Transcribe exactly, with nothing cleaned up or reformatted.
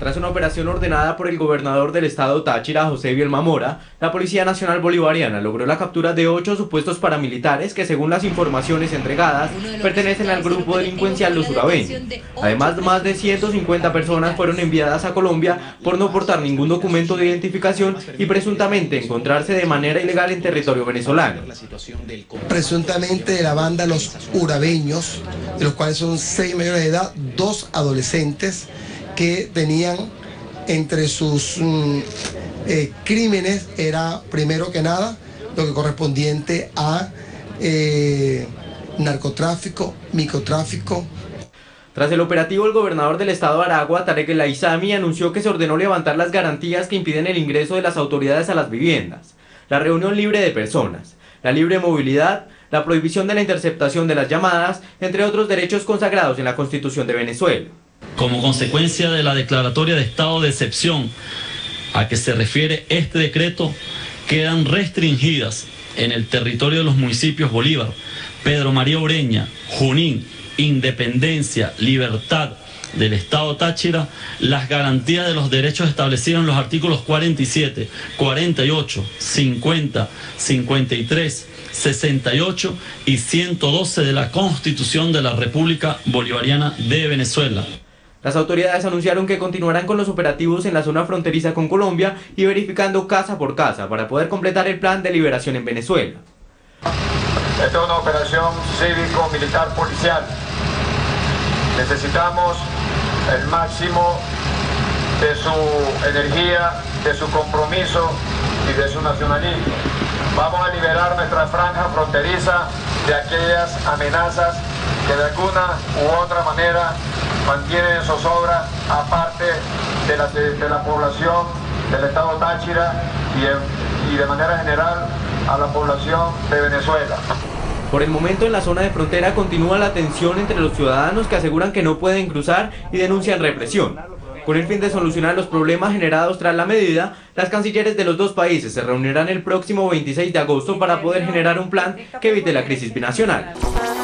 Tras una operación ordenada por el gobernador del estado Táchira, José Bielma Mora, la Policía Nacional Bolivariana logró la captura de ocho supuestos paramilitares que, según las informaciones entregadas, pertenecen al grupo delincuencial Los Urabeños. Además, más de ciento cincuenta personas fueron enviadas a Colombia por no portar ningún documento de identificación y presuntamente encontrarse de manera ilegal en territorio venezolano. Presuntamente de la banda Los Urabeños, de los cuales son seis mayores de edad, dos adolescentes, que tenían entre sus mm, eh, crímenes, era primero que nada lo que correspondiente a eh, narcotráfico, microtráfico. Tras el operativo, el gobernador del estado de Aragua, Tarek El Aizami, anunció que se ordenó levantar las garantías que impiden el ingreso de las autoridades a las viviendas, la reunión libre de personas, la libre movilidad, la prohibición de la interceptación de las llamadas, entre otros derechos consagrados en la Constitución de Venezuela. Como consecuencia de la declaratoria de estado de excepción a que se refiere este decreto, quedan restringidas en el territorio de los municipios Bolívar, Pedro María Ureña, Junín, Independencia, Libertad del estado Táchira, las garantías de los derechos establecidos en los artículos cuarenta y siete, cuarenta y ocho, cincuenta, cincuenta y tres, sesenta y ocho y ciento doce de la Constitución de la República Bolivariana de Venezuela. Las autoridades anunciaron que continuarán con los operativos en la zona fronteriza con Colombia y verificando casa por casa para poder completar el plan de liberación en Venezuela. Esta es una operación cívico-militar policial. Necesitamos el máximo de su energía, de su compromiso y de su nacionalismo. Vamos a liberar nuestra franja fronteriza de aquellas amenazas que de alguna u otra manera mantienen en zozobra a parte de la, de, de la población del estado Táchira y, en, y de manera general a la población de Venezuela. Por el momento, en la zona de frontera continúa la tensión entre los ciudadanos que aseguran que no pueden cruzar y denuncian represión. Con el fin de solucionar los problemas generados tras la medida, las cancilleres de los dos países se reunirán el próximo veintiséis de agosto para poder generar un plan que evite la crisis binacional.